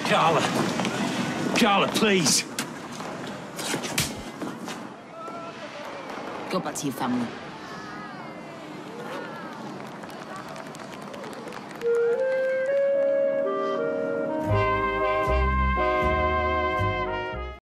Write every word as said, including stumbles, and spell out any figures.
Carla. Carla, please. Go back to your family.